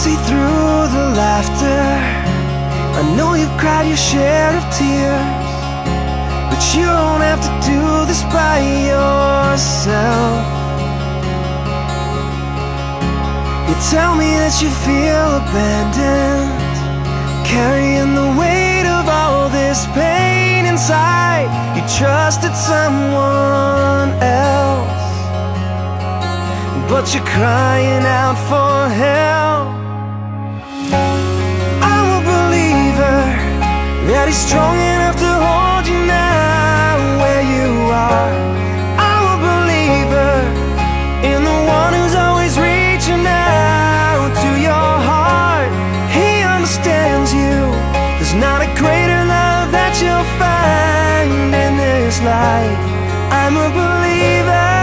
see through the laughter. I know you've cried your share of tears, but you don't have to do this by yourself. You tell me that you feel abandoned, carrying the weight of all this pain inside. You trusted someone else, but you're crying out for help. I'm a believer that he's strong enough to hold you now where you are. I'm a believer in the one who's always reaching out to your heart. He understands you. There's not a greater love that you'll find in this life. I'm a believer.